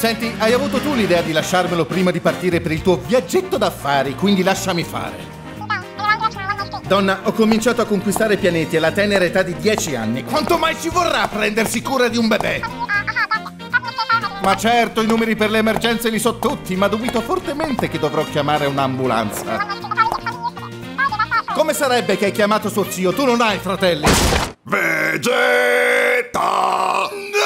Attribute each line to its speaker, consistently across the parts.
Speaker 1: Senti, hai avuto tu l'idea di lasciarmelo prima di partire per il tuo viaggetto d'affari, quindi lasciami fare. Donna, ho cominciato a conquistare pianeti alla tenera età di 10 anni. Quanto mai ci vorrà a prendersi cura di un bebè? Ma certo, i numeri per le emergenze li so tutti, ma dubito fortemente che dovrò chiamare un'ambulanza. Come sarebbe che hai chiamato suo zio? Tu non hai fratelli.
Speaker 2: Vegeta!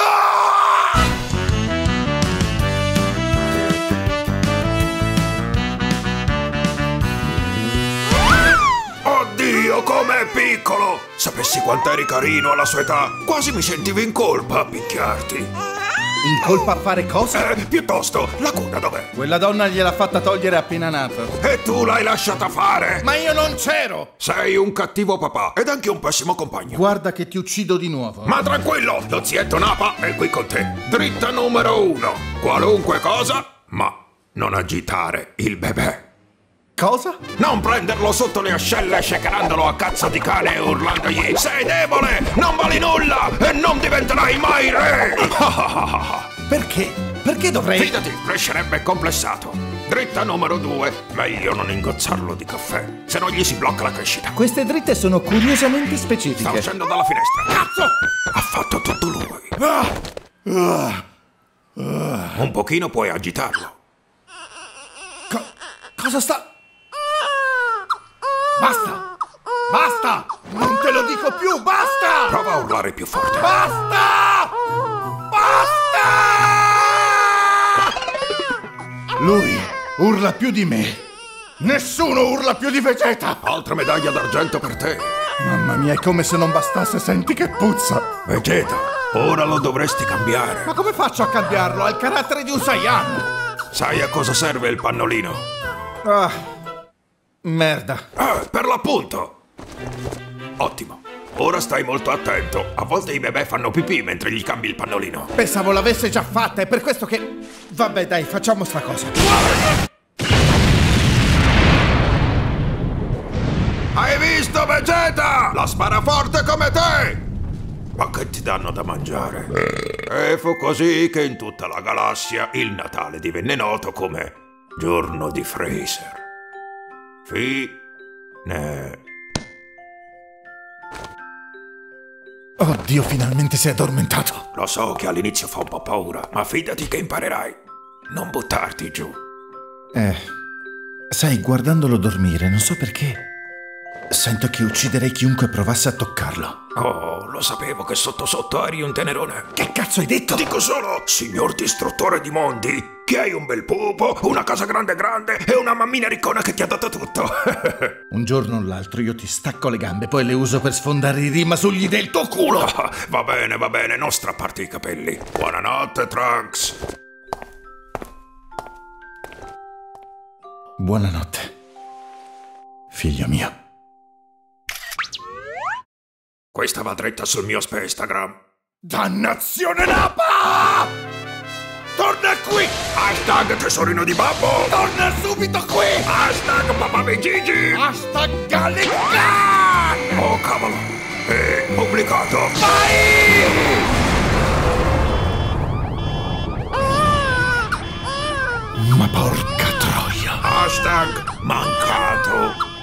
Speaker 2: Oddio, com'è piccolo! Sapessi quanto eri carino alla sua età, quasi mi sentivo in colpa a picchiarti.
Speaker 1: In colpa a fare cosa?
Speaker 2: Piuttosto, la cuna dov'è?
Speaker 1: Quella donna gliel'ha fatta togliere appena nato.
Speaker 2: E tu l'hai lasciata fare!
Speaker 1: Ma io non c'ero!
Speaker 2: Sei un cattivo papà ed anche un pessimo compagno.
Speaker 1: Guarda che ti uccido di nuovo.
Speaker 2: Ma tranquillo, lo zietto Napa è qui con te. Dritta numero 1. Qualunque cosa, ma non agitare il bebè.
Speaker 1: Cosa?
Speaker 2: Non prenderlo sotto le ascelle shakerandolo a cazzo di cane e urlandogli sei debole, non vali nulla e non diventerai mai re!
Speaker 1: Perché? Perché dovrei?
Speaker 2: Fidati, crescerebbe complessato. Dritta numero 2, meglio non ingozzarlo di caffè, se no gli si blocca la crescita.
Speaker 1: Queste dritte sono curiosamente specifiche.
Speaker 2: Sta uscendo dalla finestra. Cazzo! Ha fatto tutto lui. Un pochino puoi agitarlo.
Speaker 1: Cosa sta? Basta! Basta! Non te lo dico più, basta!
Speaker 2: Prova a urlare più forte.
Speaker 1: Basta! Basta! Lui urla più di me. Nessuno urla più di Vegeta!
Speaker 2: Altra medaglia d'argento per te.
Speaker 1: Mamma mia, è come se non bastasse, senti che puzza!
Speaker 2: Vegeta, ora lo dovresti cambiare.
Speaker 1: Ma come faccio a cambiarlo? Ha il carattere di un Saiyan!
Speaker 2: Sai a cosa serve il pannolino?
Speaker 1: Ah... Merda.
Speaker 2: Per l'appunto. Ottimo. Ora stai molto attento. A volte i bebè fanno pipì mentre gli cambi il pannolino.
Speaker 1: Pensavo l'avesse già fatta, è per questo che... Vabbè, dai, facciamo sta cosa.
Speaker 2: Hai visto, Vegeta? La spara forte come te! Ma che ti danno da mangiare? E fu così che in tutta la galassia il Natale divenne noto come Giorno di Freezer.
Speaker 1: Oddio, finalmente si è addormentato.
Speaker 2: Lo so che all'inizio fa un po' paura, ma fidati che imparerai. Non buttarti giù.
Speaker 1: Sai, guardandolo dormire, non so perché, sento che ucciderei chiunque provasse a toccarlo.
Speaker 2: Oh, lo sapevo che sotto sotto eri un tenerone.
Speaker 1: Che cazzo hai detto?
Speaker 2: Dico solo, signor distruttore di mondi, che hai un bel pupo, una casa grande grande e una mammina riccona che ti ha dato tutto.
Speaker 1: Un giorno o l'altro io ti stacco le gambe, poi le uso per sfondare i rimasugli del tuo culo.
Speaker 2: Va bene, non strapparti i capelli. Buonanotte, Trunks.
Speaker 1: Buonanotte, figlio mio.
Speaker 2: Questa va dritta sul mio Instagram.
Speaker 1: Dannazione Napa! Torna qui!
Speaker 2: Hashtag tesorino di babbo!
Speaker 1: Torna subito qui!
Speaker 2: Hashtag papà Gigi!
Speaker 1: Hashtag Gallican!
Speaker 2: Oh cavolo! È pubblicato!
Speaker 1: Vai! Ma porca troia!
Speaker 2: Hashtag mancato!